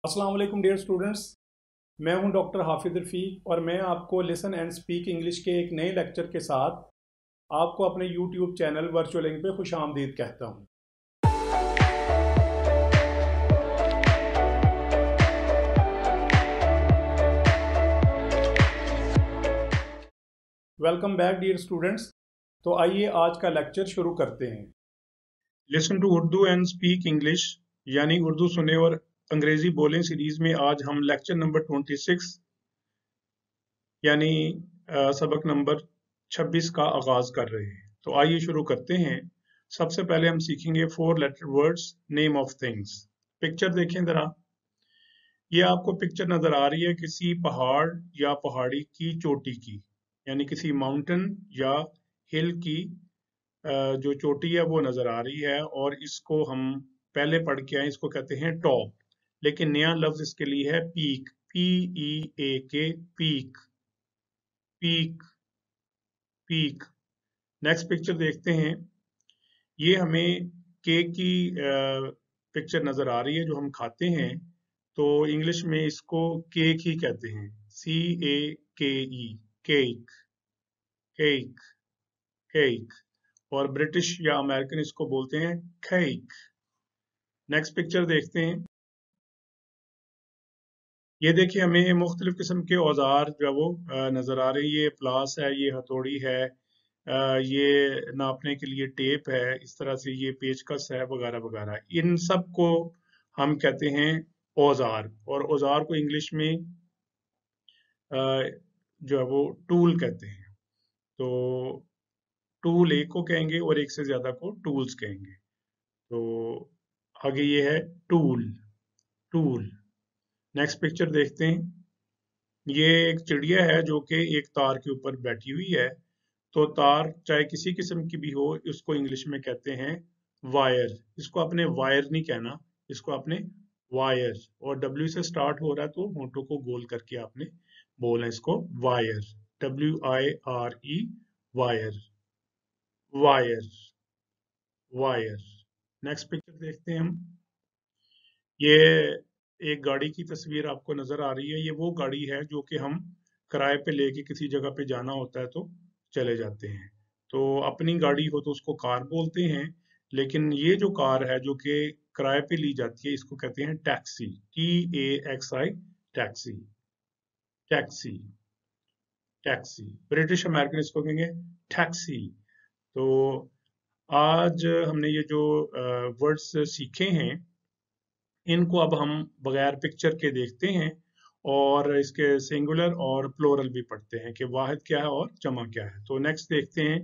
अस्सलाम वालेकुम dear students. मैं हूं डॉक्टर हाफिज रफ़ीक और मैं आपको लिसन एंड स्पीक इंग्लिश के एक नए लेक्चर के साथ आपको अपने यूट्यूब चैनल वर्चुअल इंग पे खुश आमदीद कहता हूं। Welcome back dear students. तो आइए आज का लेक्चर शुरू करते हैं। Listen to Urdu and speak English यानी उर्दू सुने और अंग्रेजी बोलें सीरीज में आज हम लेक्चर नंबर 26 यानी सबक नंबर 26 का आगाज कर रहे हैं। तो आइए शुरू करते हैं। सबसे पहले हम सीखेंगे 4 letter words name of things. Picture देखें जरा। ये आपको पिक्चर नजर आ रही है किसी पहाड़ या पहाड़ी की चोटी की, यानी किसी माउंटेन या हिल की जो चोटी है वो नजर आ रही है, और इसको हम पहले पढ़ के आए, इसको कहते हैं टॉप। लेकिन नया लफ्ज इसके लिए है peak, PEAK, peak, peak, peak. Next picture देखते हैं। ये हमें केक की पिक्चर नजर आ रही है जो हम खाते हैं। तो इंग्लिश में इसको केक ही कहते हैं, CAKE, केक, केक, केक। और ब्रिटिश या अमेरिकन इसको बोलते हैं केक। नेक्स्ट पिक्चर देखते हैं। ये देखिए हमें मुख्तलिफ किस्म के औजार जो है वो नजर आ रहे हैं। ये प्लास है, ये हथौड़ी है, ये नापने के लिए टेप है, इस तरह से ये पेचकस है वगैरह वगैरह। इन सब को हम कहते हैं औजार, और औजार को इंग्लिश में जो है वो टूल कहते हैं। तो टूल एक को कहेंगे और एक से ज्यादा को टूल्स कहेंगे। तो आगे ये है टूल, टूल। नेक्स्ट पिक्चर देखते हैं। ये एक चिड़िया है जो कि एक तार के ऊपर बैठी हुई है। तो तार चाहे किसी किस्म की भी हो, इसको इंग्लिश में कहते हैं वायर। इसको आपने वायर नहीं कहना, इसको आपने वायर, और W से स्टार्ट हो रहा है तो होंठों को गोल करके आपने बोलना इसको wire, WIRE, wire, wire, wire. Next picture देखते हैं हम। ये एक गाड़ी की तस्वीर आपको नजर आ रही है। ये वो गाड़ी है जो कि हम किराए पे लेके किसी जगह पे जाना होता है तो चले जाते हैं। तो अपनी गाड़ी हो तो उसको कार बोलते हैं, लेकिन ये जो कार है जो कि किराए पे ली जाती है इसको कहते हैं taxi, TAXI, taxi, taxi, taxi. British American इसको कहेंगे टैक्सी। तो आज हमने ये जो वर्ड्स सीखे हैं, इनको अब हम बगैर पिक्चर के देखते हैं और इसके सिंगुलर और प्लोरल भी पढ़ते हैं कि वाहिद क्या है और जमा क्या है। तो नेक्स्ट देखते हैं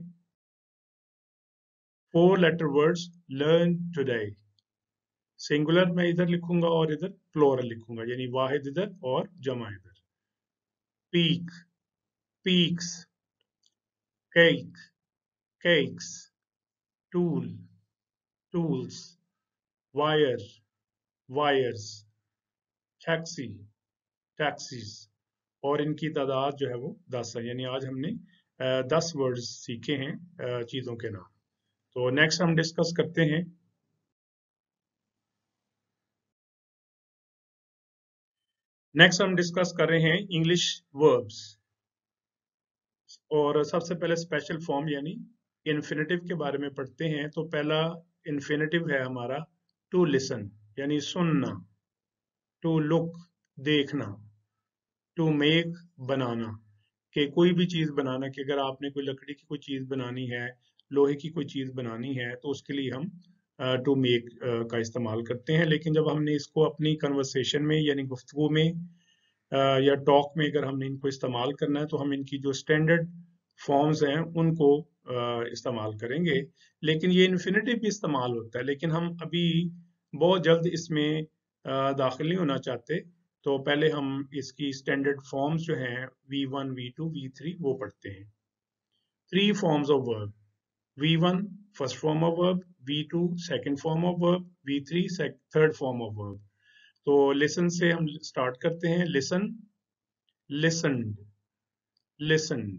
4 letter words learn today. Singular मैं इधर लिखूंगा और इधर प्लोरल लिखूंगा, यानी वाहिद इधर और जमा इधर। Peak, peaks, cake, cakes, tool, tools, wire, wires, taxi, taxis. और इनकी तादाद जो है वो 10 है, यानी आज हमने 10 वर्ड्स सीखे हैं चीजों के नाम। तो नेक्स्ट हम डिस्कस करते हैं। नेक्स्ट हम डिस्कस कर रहे हैं इंग्लिश वर्ब्स, और सबसे पहले स्पेशल फॉर्म यानी इन्फिनेटिव के बारे में पढ़ते हैं। तो पहला इन्फिनेटिव है हमारा टू लिसन, यानी सुनना, टू लुक, देखना, टू मेक, बनाना, कि कोई भी चीज बनाना, कि अगर आपने कोई लकड़ी की कोई चीज बनानी है, लोहे की कोई चीज बनानी है, तो उसके लिए हम टू मेक का इस्तेमाल करते हैं। लेकिन जब हमने इसको अपनी कन्वर्सेशन में यानी गुफ्तगू में या टॉक में अगर हमने इनको इस्तेमाल करना है तो हम इनकी जो स्टैंडर्ड फॉर्म्स हैं उनको इस्तेमाल करेंगे। लेकिन ये इन्फिनेटिव भी इस्तेमाल होता है, लेकिन हम अभी बहुत जल्द इसमें दाखिल नहीं होना चाहते। तो पहले हम इसकी स्टैंडर्ड फॉर्म्स जो हैं V1, V2, V3 वो पढ़ते हैं। 3 forms of verb: V1 first form of verb, V2 second form of verb, V3 third form of verb। तो लिसन से हम स्टार्ट करते हैं। Listen, listened, listened,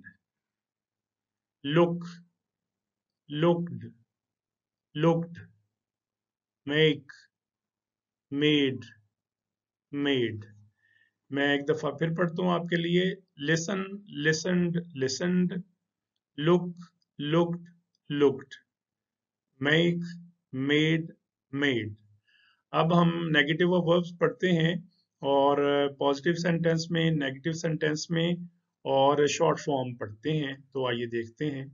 look, looked, looked, make, made, made. मैं एक दफा फिर पढ़ता हूँ आपके लिए। Listen, listened, listened, look, looked, looked, make, made, made. अब हम नेगेटिव ऑफ वर्ब्स पढ़ते हैं, और पॉजिटिव सेंटेंस में, नेगेटिव सेंटेंस में, और शॉर्ट फॉर्म पढ़ते हैं। तो आइए देखते हैं।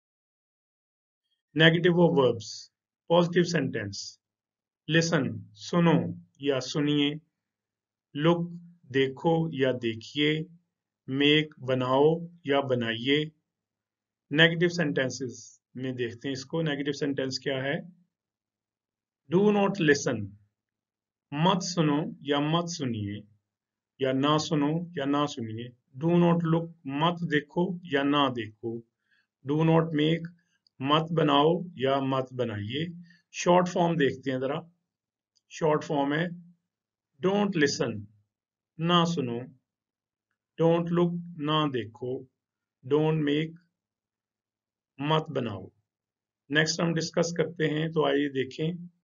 Negative of verbs. Positive sentence, listen, सुनो या सुनिए, लुक, देखो या देखिए, मेक, बनाओ या बनाइए। नेगेटिव सेंटेंसेस में देखते हैं इसको। नेगेटिव सेंटेंस क्या है? डू नॉट लिसन, मत सुनो या मत सुनिए, या ना सुनो या ना सुनिए। डू नॉट लुक, मत देखो या ना देखो। डू नॉट मेक, मत बनाओ या मत बनाइए। शॉर्ट फॉर्म देखते हैं जरा। शॉर्ट फॉर्म है डोंट लिसन, ना सुनो, डोंट लुक, ना देखो, डोंट मेक, मत बनाओ। नेक्स्ट हम डिस्कस करते हैं, तो आइए देखें।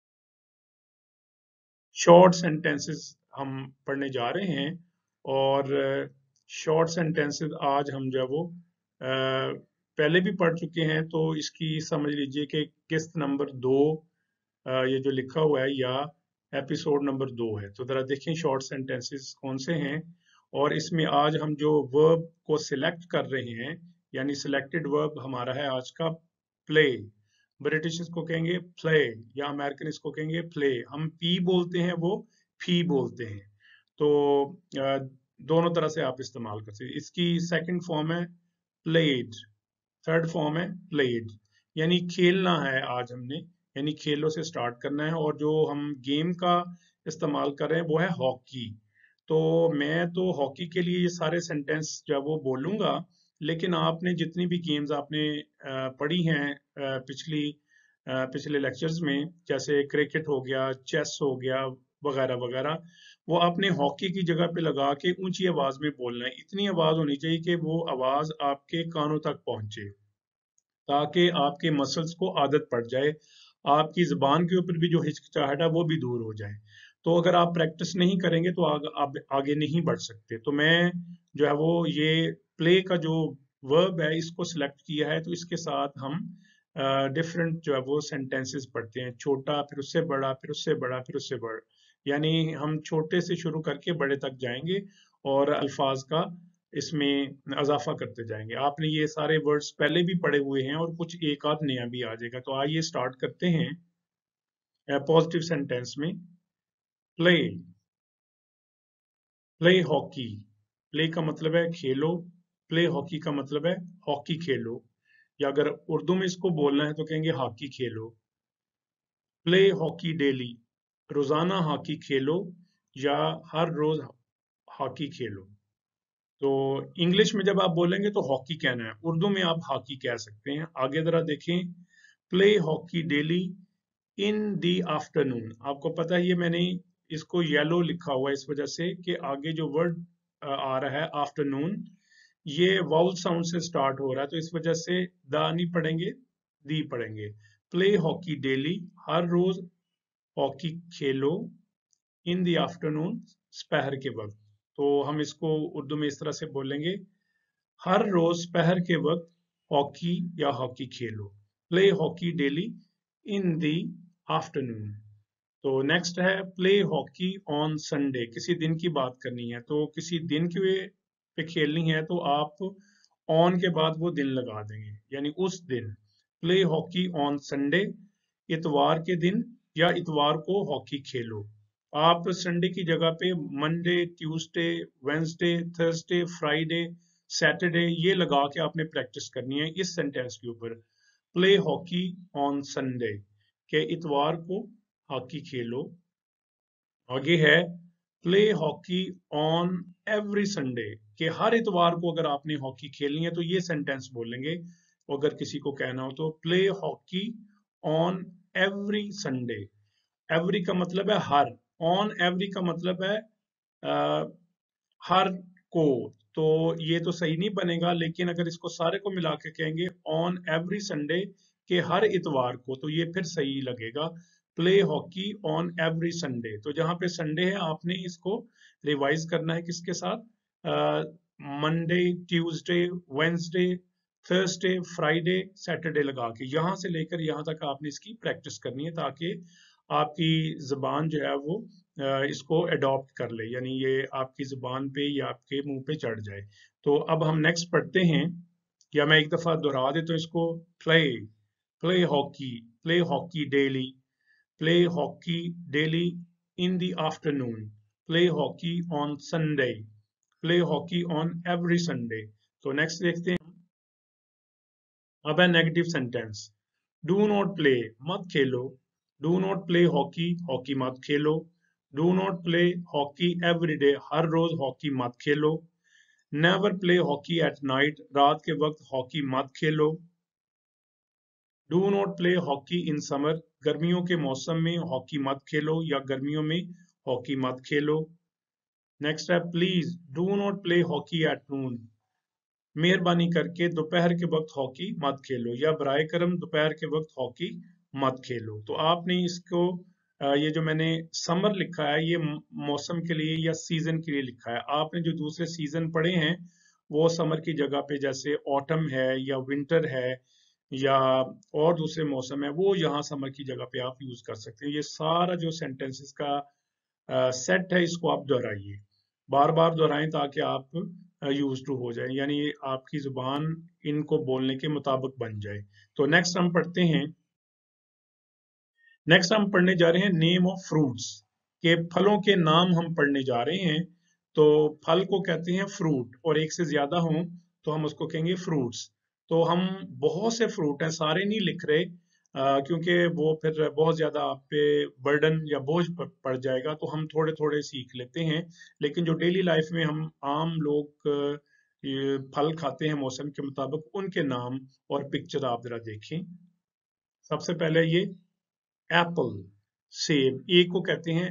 शॉर्ट सेंटेंसेस हम पढ़ने जा रहे हैं, और शॉर्ट सेंटेंसेस आज हम जो है वो पहले भी पढ़ चुके हैं, तो इसकी समझ लीजिए कि किस्त नंबर 2 ये जो लिखा हुआ है, या एपिसोड नंबर 2 है। तो जरा देखें शॉर्ट सेंटेंसेस कौन से हैं, और इसमें आज हम जो वर्ब को सिलेक्ट कर रहे हैं, यानी सिलेक्टेड वर्ब हमारा है आज का प्ले। ब्रिटिश इसको कहेंगे प्ले, या अमेरिकन इसको कहेंगे प्ले। हम पी बोलते हैं, वो फी बोलते हैं। तो दोनों तरह से आप इस्तेमाल कर सकते हैं। इसकी सेकंड फॉर्म है प्लेड, थर्ड फॉर्म है प्लेड, यानी खेलना है आज हमने, यानी खेलों से स्टार्ट करना है। और जो हम गेम का इस्तेमाल कर रहे हैं वो है हॉकी। तो मैं तो हॉकी के लिए ये सारे सेंटेंस जो है वो बोलूंगा, लेकिन आपने जितनी भी गेम्स आपने पढ़ी हैं पिछले लेक्चर्स में, जैसे क्रिकेट हो गया, चेस हो गया, वगैरह वगैरह, वो आपने हॉकी की जगह पे लगा के ऊंची आवाज में बोलना है। इतनी आवाज होनी चाहिए कि वो आवाज आपके कानों तक पहुंचे, ताकि आपके मसल्स को आदत पड़ जाए, आपकी जबान के ऊपर भी जो हिचकिचाहट है वो भी दूर हो जाए। तो अगर आप प्रैक्टिस नहीं करेंगे तो आप आगे नहीं बढ़ सकते। तो मैं जो है वो ये प्ले का जो वर्ब है इसको सिलेक्ट किया है, तो इसके साथ हम डिफरेंट जो है वो सेंटेंसेस पढ़ते हैं। छोटा, फिर उससे बड़ा, फिर उससे बड़ा, फिर उससे बड़ा, यानी हम छोटे से शुरू करके बड़े तक जाएंगे, और अल्फाज का इसमें इजाफा करते जाएंगे। आपने ये सारे वर्ड्स पहले भी पढ़े हुए हैं, और कुछ एक आध नया भी आ जाएगा। तो आइए स्टार्ट करते हैं पॉजिटिव सेंटेंस में। Play, play hockey. प्ले का मतलब है खेलो, प्ले हॉकी का मतलब है हॉकी खेलो, या अगर उर्दू में इसको बोलना है तो कहेंगे हॉकी खेलो। प्ले हॉकी डेली, रोजाना हॉकी खेलो, या हर रोज हॉकी खेलो। तो इंग्लिश में जब आप बोलेंगे तो हॉकी कहना है, उर्दू में आप हॉकी कह सकते हैं। आगे जरा देखें। Play hockey daily in the afternoon. आपको पता है, ये मैंने इसको येलो लिखा हुआ है इस वजह से कि आगे जो वर्ड आ रहा है आफ्टरनून, ये वाउल साउंड से स्टार्ट हो रहा है, तो इस वजह से दा नहीं पढ़ेंगे, दी पढ़ेंगे। प्ले हॉकी डेली, हर रोज हॉकी खेलो, इन द आफ्टरनून, दोपहर के वक्त। तो हम इसको उर्दू में इस तरह से बोलेंगे, हर रोज दोपहर के वक्त हॉकी या हॉकी खेलो। Play hockey daily in the afternoon. तो नेक्स्ट है प्ले हॉकी ऑन संडे। किसी दिन की बात करनी है, तो किसी दिन के पे खेलनी है तो आप ऑन के बाद वो दिन लगा देंगे, यानी उस दिन। प्ले हॉकी ऑन संडे, इतवार के दिन या इतवार को हॉकी खेलो। आप संडे की जगह पे Monday, Tuesday, Wednesday, Thursday, Friday, Saturday ये लगा के आपने प्रैक्टिस करनी है इस सेंटेंस के ऊपर। प्ले हॉकी ऑन संडे, के इतवार को हॉकी खेलो। आगे है play hockey on every Sunday, कि हर इतवार को अगर आपने हॉकी खेलनी है तो ये सेंटेंस बोलेंगे। अगर किसी को कहना हो तो play hockey on every Sunday. Every का मतलब है हर, ऑन एवरी का मतलब है हर को। तो ये तो सही नहीं बनेगा, लेकिन अगर इसको सारे को मिला के कहेंगे ऑन एवरी संडे, के हर इतवार को, तो ये फिर सही लगेगा। Play hockey on every Sunday. तो जहाँ पे संडे है आपने इसको रिवाइज करना है किसके साथ, Monday, Tuesday, Wednesday, Thursday, Friday, Saturday लगा के यहाँ से लेकर यहाँ तक आपने इसकी प्रैक्टिस करनी है, ताकि आपकी जुबान जो है वो इसको अडॉप्ट कर ले, यानी ये आपकी जुबान पे या आपके मुंह पे चढ़ जाए। तो अब हम नेक्स्ट पढ़ते हैं, या मैं एक दफा दोहरा दे तो इसको, play play hockey, play hockey daily, play hockey daily in the afternoon, play hockey on Sunday, play hockey on every Sunday. तो नेक्स्ट देखते हैं। अब है negative sentence, do not play, मत खेलो, do not play hockey, hockey मत खेलो, do not play hockey every day, हर रोज हॉकी मत खेलो, never play hockey at night, रात के वक्त हॉकी मत खेलो, do not play hockey in summer, गर्मियों के मौसम में हॉकी मत खेलो या गर्मियों में हॉकी मत खेलो। नेक्स्ट है, please do not play hockey at noon, मेहरबानी करके दोपहर के वक्त हॉकी मत खेलो, या बराए करम दोपहर के वक्त हॉकी मत खेलो। तो आपने इसको ये जो मैंने समर लिखा है ये मौसम के लिए या सीजन के लिए लिखा है। आपने जो दूसरे सीजन पढ़े हैं वो समर की जगह पे, जैसे ऑटम है या विंटर है या और दूसरे मौसम है, वो यहाँ समर की जगह पे आप यूज कर सकते हैं। ये सारा जो सेंटेंसेस का सेट है इसको आप दोहराइए, बार बार दोहराएं ताकि आप यूज टू हो जाए, यानी आपकी जुबान इनको बोलने के मुताबिक बन जाए। तो नेक्स्ट हम पढ़ते हैं, नेक्स्ट हम पढ़ने जा रहे हैं नेम ऑफ फ्रूट्स, के फलों के नाम हम पढ़ने जा रहे हैं। तो फल को कहते हैं फ्रूट, और एक से ज्यादा हों तो हम उसको कहेंगे फ्रूट्स। तो हम बहुत से फ्रूट हैं, सारे नहीं लिख रहे क्योंकि वो फिर बहुत ज्यादा आप पे बर्डन या बोझ पड़ जाएगा, तो हम थोड़े थोड़े सीख लेते हैं। लेकिन जो डेली लाइफ में हम आम लोग ये फल खाते हैं मौसम के मुताबिक, उनके नाम और पिक्चर आप जरा देखें। सबसे पहले ये एप्पल, सेब, एक को कहते हैं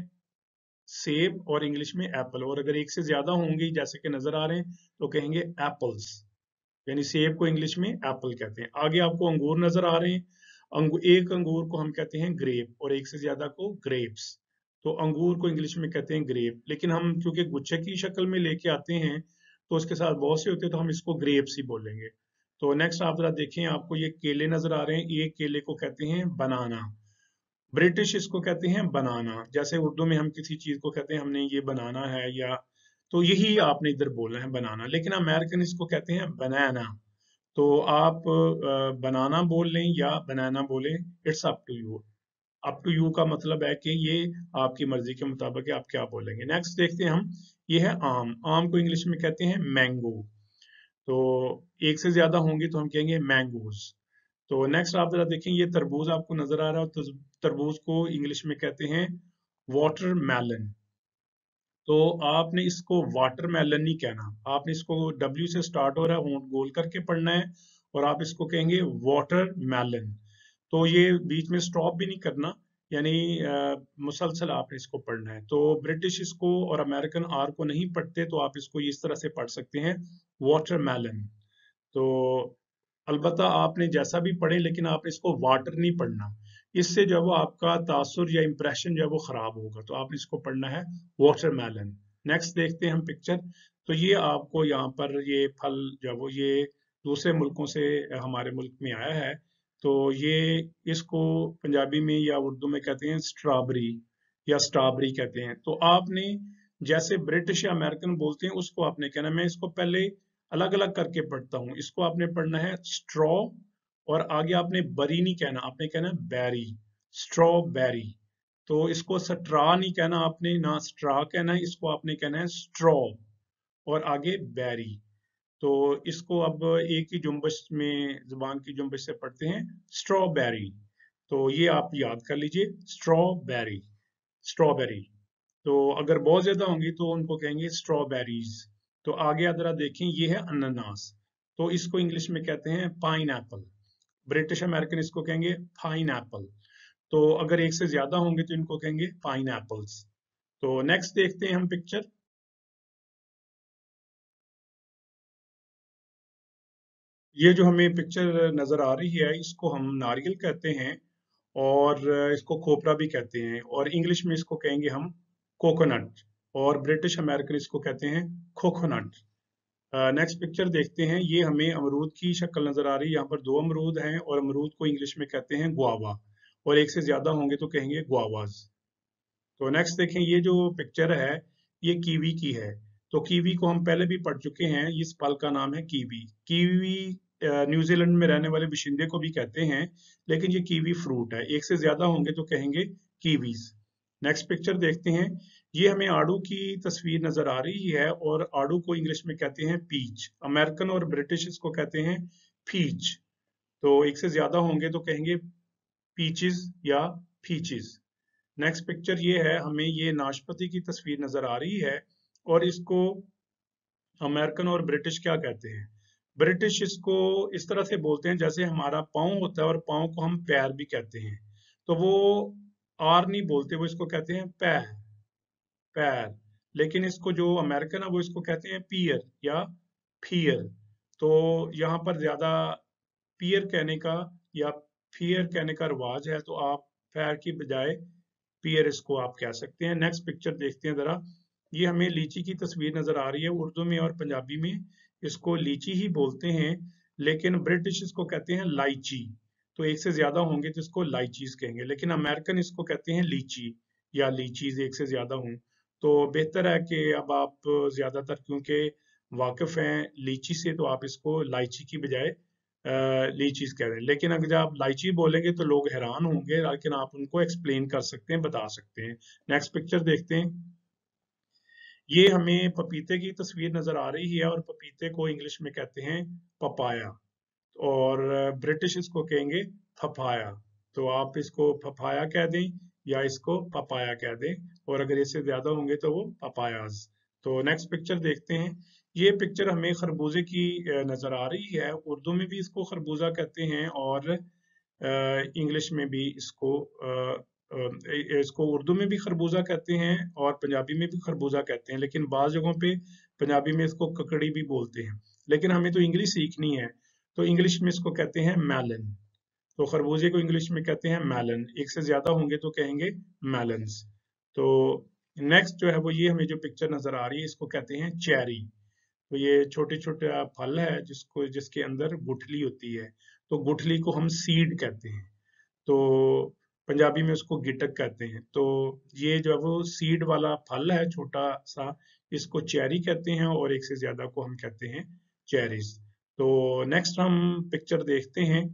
सेब और इंग्लिश में एप्पल, और अगर एक से ज्यादा होंगे जैसे कि नजर आ रहे हैं तो कहेंगे एप्पल्स, यानी सेब को इंग्लिश में एप्पल कहते हैं। आगे आपको अंगूर नजर आ रहे हैं, एक अंगूर को हम कहते हैं ग्रेप और एक से ज्यादा को ग्रेप्स। तो अंगूर को इंग्लिश में कहते हैं ग्रेप, लेकिन हम क्योंकि गुच्छे की शक्ल में लेके आते हैं तो उसके साथ बहुत से होते हैं तो हम इसको ग्रेप्स ही बोलेंगे। तो नेक्स्ट आप जरा देखें, आपको ये केले नजर आ रहे हैं, एक केले को कहते हैं बनाना, ब्रिटिश इसको कहते हैं बनाना, जैसे उर्दू में हम किसी चीज को कहते हैं हमने ये बनाना है, या तो यही आपने इधर बोलना है बनाना, लेकिन अमेरिकन इसको कहते हैं बनाना। तो आप बनाना बोल लें या बनाना बोलें, it's up to you. Up to you का मतलब है कि ये आपकी मर्जी के मुताबिक है आप क्या बोलेंगे। नेक्स्ट देखते हैं हम, ये है आम, आम को इंग्लिश में कहते हैं मैंगो। तो एक से ज्यादा होंगी तो हम कहेंगे मैंगोज। तो नेक्स्ट आप जरा देखें, ये तरबूज आपको नजर आ रहा है, तो तरबूज को इंग्लिश में कहते हैं वाटरमेलन। तो आपने इसको वाटरमेलन नहीं कहना, आपने इसको डब्ल्यू से स्टार्ट हो रहा है, होंठ गोल करके पढ़ना है, और आप इसको कहेंगे वाटरमेलन। तो ये बीच में स्टॉप भी नहीं करना, यानी मुसलसल आपने इसको पढ़ना है। तो ब्रिटिश इसको और अमेरिकन आर को नहीं पढ़ते, तो आप इसको इस तरह से पढ़ सकते हैं, वाटरमेलन। तो अलबत्ता आपने जैसा भी पढ़े, लेकिन आपने इसको वाटर नहीं पढ़ना, इससे जो है वो आपका तासुर या इंप्रेशन जो है वो खराब होगा। तो आपने इसको पढ़ना है वाटरमेलन। नेक्स्ट देखते हैं हम पिक्चर। तो ये आपको यहाँ पर ये फल जो है वो ये दूसरे मुल्कों से हमारे मुल्क में आया है। तो ये इसको पंजाबी में या उर्दू में कहते हैं स्ट्रॉबेरी या स्ट्रॉबेरी कहते हैं। तो आपने जैसे ब्रिटिश या अमेरिकन बोलते हैं उसको आपने कहना, मैं इसको पहले अलग अलग करके पढ़ता हूँ, इसको आपने पढ़ना है स्ट्रॉ, और आगे आपने बरी नहीं कहना, आपने कहना बैरी, स्ट्रॉबेरी। तो इसको स्ट्रा नहीं कहना आपने, ना स्ट्रा कहना है, इसको आपने कहना है स्ट्रॉ, और आगे बैरी। तो इसको अब एक ही जुम्बश में जुबान की जुम्बश से पढ़ते हैं, स्ट्रॉबेरी। तो ये आप याद कर लीजिए, स्ट्रॉबेरी, स्ट्रॉबेरी। तो अगर बहुत ज्यादा होंगी तो उनको कहेंगे स्ट्रॉबेरीज। तो आगे आप जरा देखें, ये है अनानास, तो इसको इंग्लिश में कहते हैं पाइन एप्पल, ब्रिटिश अमेरिकन इसको कहेंगे पाइन एप्पल। तो अगर एक से ज्यादा होंगे तो इनको कहेंगे पाइन एप्पल्स। तो नेक्स्ट देखते हैं हम पिक्चर। ये जो हमें पिक्चर नजर आ रही है इसको हम नारियल कहते हैं, और इसको खोपरा भी कहते हैं, और इंग्लिश में इसको कहेंगे हम कोकोनट, और ब्रिटिश अमेरिकन इसको कहते हैं कोकोनट। नेक्स्ट पिक्चर देखते हैं। ये हमें अमरूद की शक्ल नजर आ रही है। यहाँ पर 2 अमरूद हैं, और अमरूद को इंग्लिश में कहते हैं गुआवा, और एक से ज्यादा होंगे तो कहेंगे गुआवाज। तो नेक्स्ट देखें, ये जो पिक्चर है ये कीवी की है। तो कीवी को हम पहले भी पढ़ चुके हैं, इस फल का नाम है कीवी। कीवी न्यूजीलैंड में रहने वाले बाशिंदे को भी कहते हैं, लेकिन ये कीवी फ्रूट है। एक से ज्यादा होंगे तो कहेंगे कीवीज। नेक्स्ट पिक्चर देखते हैं। ये हमें आड़ू की तस्वीर नजर आ रही है, और आड़ू को इंग्लिश में कहते हैं पीच। अमेरिकन और ब्रिटिश इसको कहते हैं पीच। तो एक से ज्यादा होंगे तो कहेंगे पीचेस या पीचेस। नेक्स्ट पिक्चर ये है, हमें ये नाशपाती की तस्वीर नजर आ रही है, और इसको अमेरिकन और ब्रिटिश क्या कहते हैं? ब्रिटिश इसको इस तरह से बोलते हैं जैसे हमारा पाँव होता है, और पाँव को हम पैर भी कहते हैं। तो वो आर नहीं बोलते, वो इसको कहते हैं पैर, पैर। लेकिन इसको जो अमेरिकन है वो इसको कहते हैं पियर या फियर। तो यहाँ पर ज्यादा पियर कहने का या फियर कहने का रिवाज है, तो आप पैर की बजाय पियर इसको आप कह सकते हैं। नेक्स्ट पिक्चर देखते हैं जरा। ये हमें लीची की तस्वीर नजर आ रही है। उर्दू में और पंजाबी में इसको लीची ही बोलते हैं, लेकिन ब्रिटिश इसको कहते हैं लाइची। तो एक से ज्यादा होंगे तो इसको लाइचीज कहेंगे, लेकिन अमेरिकन इसको कहते हैं लीची या लीचीज, एक से ज्यादा हों तो बेहतर है कि अब आप ज्यादातर क्योंकि वाकिफ हैं लीची से, तो आप इसको लाइची की बजाय लीचीज कह रहे हैं। लेकिन अगर आप लाइची बोलेंगे तो लोग हैरान होंगे, लेकिन आप उनको एक्सप्लेन कर सकते हैं, बता सकते हैं। नेक्स्ट पिक्चर देखते हैं। ये हमें पपीते की तस्वीर नजर आ रही है, और पपीते को इंग्लिश में कहते हैं पपाया, और ब्रिटिश इसको कहेंगे फफाया। तो आप इसको फफाया कह दें या इसको पपाया कह दें, और अगर इससे ज्यादा होंगे तो वो पपायाज। तो नेक्स्ट पिक्चर देखते हैं। ये पिक्चर हमें खरबूजे की नजर आ रही है। उर्दू में भी इसको खरबूजा कहते हैं, और इंग्लिश में भी इसको उर्दू में भी खरबूजा कहते हैं, और पंजाबी में भी खरबूजा कहते हैं। लेकिन बाज़ जगहों पे पंजाबी में इसको ककड़ी भी बोलते हैं। लेकिन हमें तो इंग्लिश सीखनी है, तो इंग्लिश में इसको कहते हैं मेलन। तो खरबूजे को इंग्लिश में कहते हैं मेलन। एक से ज्यादा होंगे तो कहेंगे मेलन्स। तो नेक्स्ट जो है वो ये हमें जो पिक्चर नजर आ रही है इसको कहते हैं चेरी। तो ये छोटे छोटे फल है जिसके अंदर गुठली होती है। तो गुठली को हम सीड कहते हैं, तो पंजाबी में उसको गिटक कहते हैं। तो ये जो है वो सीड वाला फल है छोटा सा, इसको चेरी कहते हैं, और एक से ज्यादा को हम कहते हैं चेरीज। तो नेक्स्ट हम पिक्चर देखते हैं।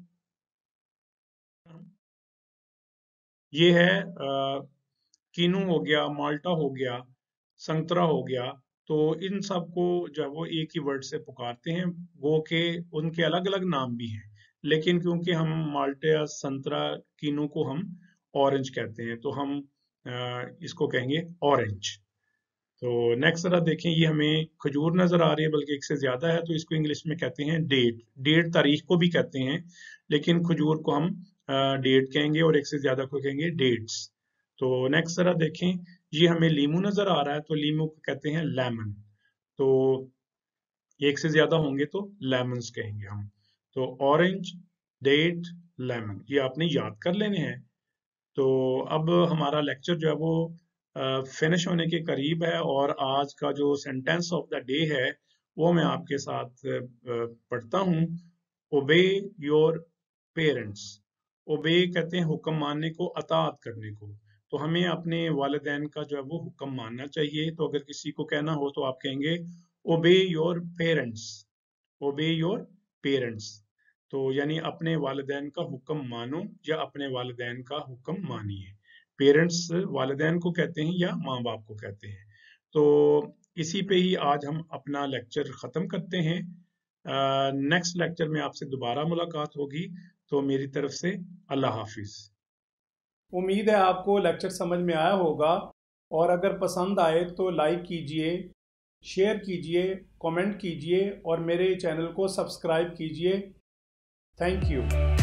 ये है कीनू हो गया, माल्टा हो गया, संतरा हो गया। तो इन सब को जो है वो एक ही वर्ड से पुकारते हैं, वो के उनके अलग अलग नाम भी हैं, लेकिन क्योंकि हम माल्टा, संतरा, कीनू को हम ऑरेंज कहते हैं, तो हम इसको कहेंगे ऑरेंज। तो नेक्स्ट जरा देखें, ये हमें खजूर नजर आ रही है, बल्कि एक से ज्यादा है, तो इसको इंग्लिश में कहते हैं डेट। डेट तारीख को भी कहते हैं, लेकिन खजूर को हम डेट कहेंगे, और एक से ज्यादा को कहेंगे डेट्स। तो नेक्स्ट जरा देखें, ये हमें लीमू नजर आ रहा है, तो लीमू को कहते हैं लेमन। तो एक से ज्यादा होंगे तो लेमन्स कहेंगे हम। तो ऑरेंज, डेट, लेमन, ये आपने याद कर लेने हैं। तो अब हमारा लेक्चर जो है वो फिनिश होने के करीब है, और आज का जो सेंटेंस ऑफ द डे है वो मैं आपके साथ पढ़ता हूँ। ओबे योर पेरेंट्स। ओबे कहते हैं हुक्म मानने को, अताअत करने को। तो हमें अपने वालिदैन का जो है वो हुक्म मानना चाहिए। तो अगर किसी को कहना हो तो आप कहेंगे obey your parents, obey your parents. तो यानी अपने वालिदैन का हुक्म मानो या अपने वालिदैन का हुक्म मानिए। पेरेंट्स वालिदैन को कहते हैं या माँ बाप को कहते हैं। तो इसी पे ही आज हम अपना लेक्चर ख़त्म करते हैं। नेक्स्ट लेक्चर में आपसे दोबारा मुलाकात होगी। तो मेरी तरफ से अल्लाह हाफिज। उम्मीद है आपको लेक्चर समझ में आया होगा, और अगर पसंद आए तो लाइक कीजिए, शेयर कीजिए, कमेंट कीजिए, और मेरे चैनल को सब्सक्राइब कीजिए। Thank you.